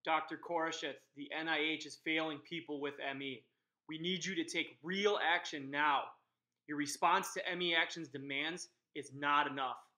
Dr. Koroshetz, the NIH is failing people with ME. We need you to take real action now. Your response to ME Action's demands is not enough.